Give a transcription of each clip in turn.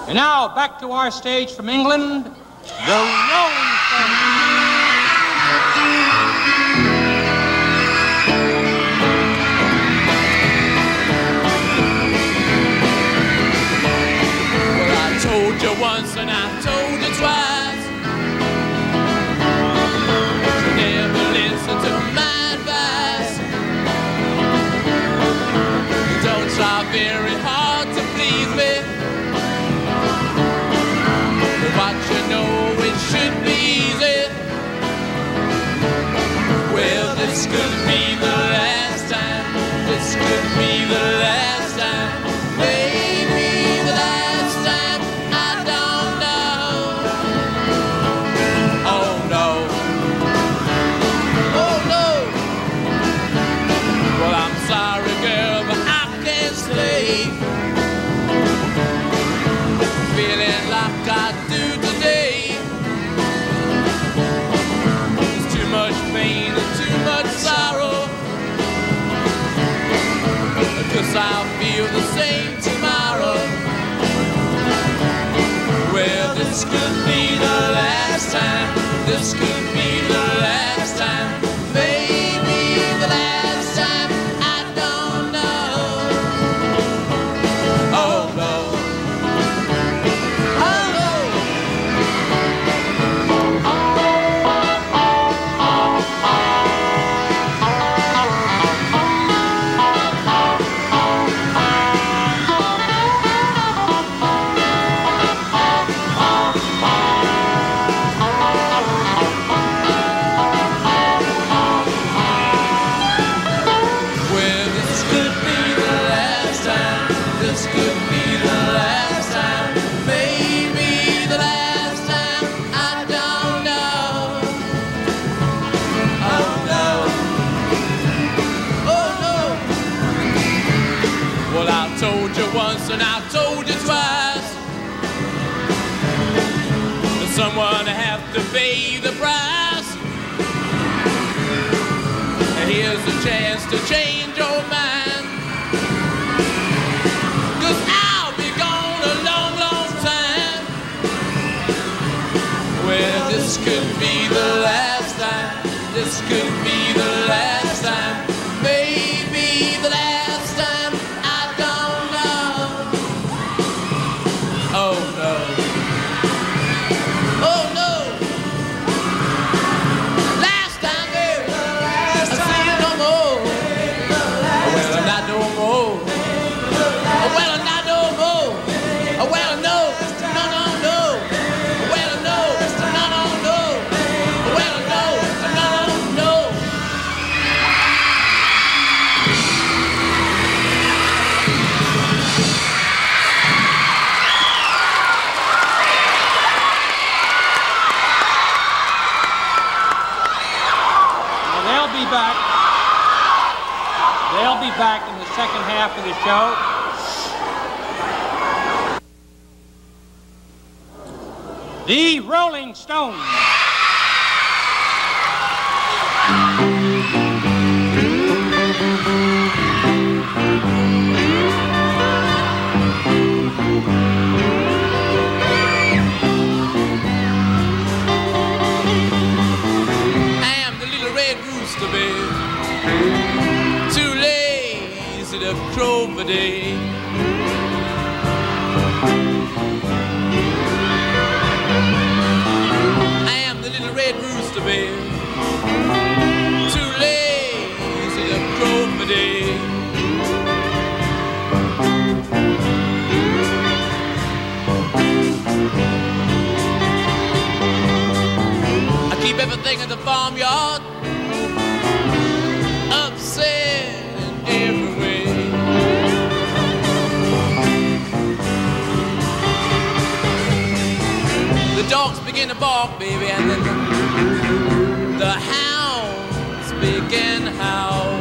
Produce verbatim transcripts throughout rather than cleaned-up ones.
And now, back to our stage from England, the Rolling Stones. I told you once and I told you twice. You never listen to my advice. You don't try very hard to please me. But what you know, it should be easy. Well, this could be the last time. This could be the last time. Maybe the last time. I don't know. Oh no. Oh no. Well, I'm sorry, girl, but I can't sleep. Feeling like I do today. There's too much pain and too much sorrow. Cause I'll feel the same tomorrow. Well, this could be the last time. This could be the last time. Maybe the last time. I don't know. Oh no. Oh no. Well, this could be the last time. This could be the last time. Maybe the last time. I don't know. Oh no. Oh no. Well, I told you once and I told you twice. That someone have to pay the price. And here's a chance to change your mind. Cause I'll be gone a long, long time. Well, this could be the last time. This could be the last time. Maybe the last time. I don't know. Oh no. Oh no. Last time, baby. I see you no more. Well, I'm not no more. Well, I'm not no more. Well, no. No, no, no. Well, no. No, no, no. Well, no. No, no, no. Now, they'll be back. They'll be back in the second half of the show. The Rolling Stones. I am the little red rooster, babe. Too lazy to crow for day. I am the little red rooster, babe. Too lazy to crow for day. I keep everything in the farmyard upset in every way. The dogs begin to bark, baby, and then the, the hounds begin to howl.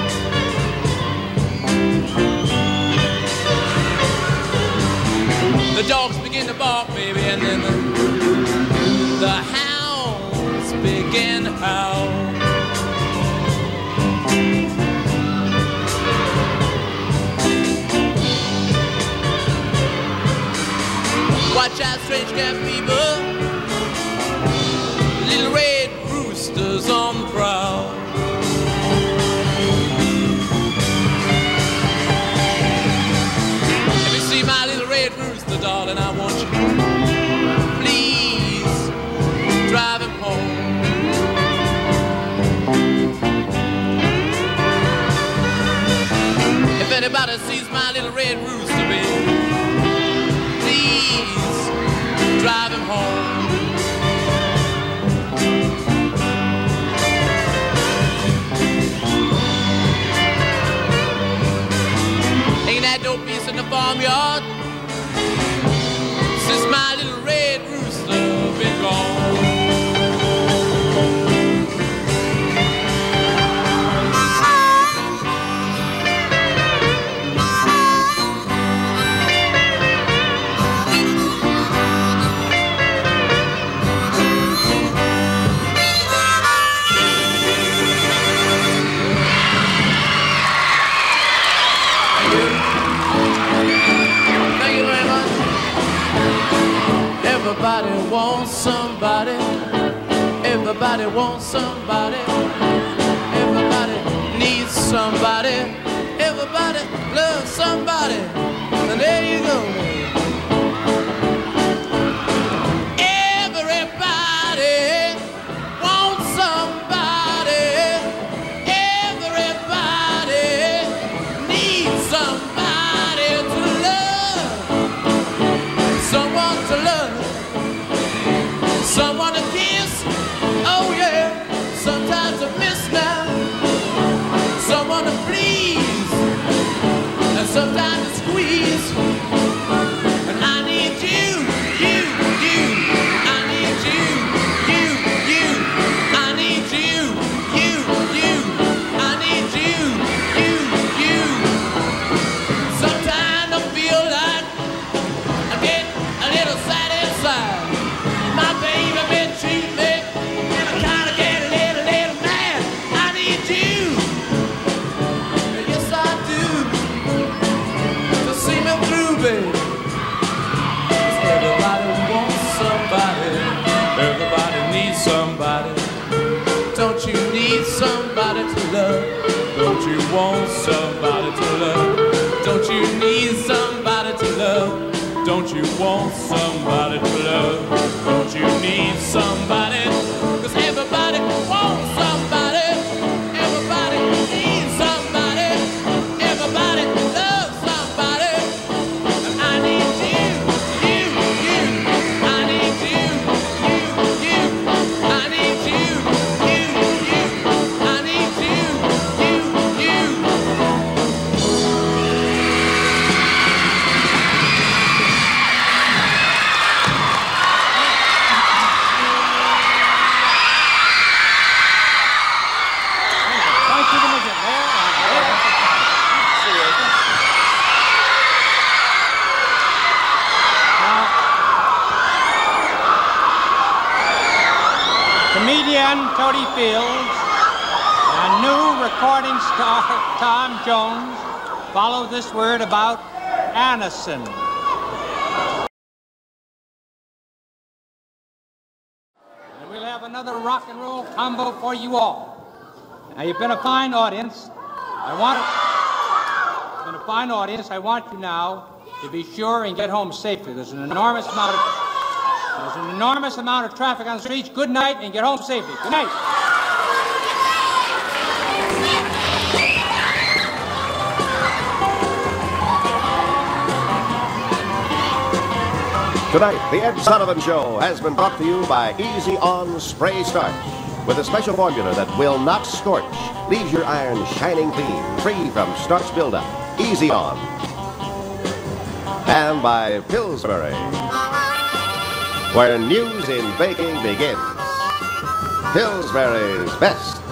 The dogs begin to bark, baby, and then the, the hounds begin to howl. Watch out, strange cat fever. Little red roosters on the prowl. If you see my little red rooster, darling, I want you, please drive him home. If anybody sees my little red rooster, baby, please drive him home. Ain't that no peace in the farmyard since my little red rooster been gone. Everybody wants somebody. Everybody wants somebody. Everybody needs somebody. Everybody loves somebody. And there you go. Everybody wants somebody. Everybody needs somebody to love. Someone to love. Someone to kiss, oh yeah, sometimes I miss now. Someone to please, and sometimes to squeeze. And I need you, you, you. I need you, you, you. I need you, you, you. I need you, you, you. Sometimes I feel like I get a little sad inside. My baby been treating me, and I kinda get a little, little mad. I need you, yes I do, to see me through, baby. 'Cause everybody wants somebody, everybody needs somebody. Don't you need somebody to love? Don't you want somebody to love? Don't you need somebody to love? Don't you want somebody to love? Don't you need somebody? 'Cause everybody wants somebody. Everybody needs somebody. Everybody loves somebody. And I need you, you, you. I need you, you, you. I need you, you, you. I need you, you, you. Comedian Tony Fields and new recording star Tom Jones follow this word about Anison. And we'll have another rock and roll combo for you all. Now, you've been a fine audience. I want you've been a fine audience. I want you now to be sure and get home safely. There's an enormous amount of There's an enormous amount of traffic on the streets. Good night and get home safely. Good night. Tonight, the Ed Sullivan Show has been brought to you by Easy On Spray Starch, with a special formula that will not scorch, leaves your iron shining clean, free from starch buildup. Easy On. And by Pillsbury, where news in baking begins. Pillsbury's best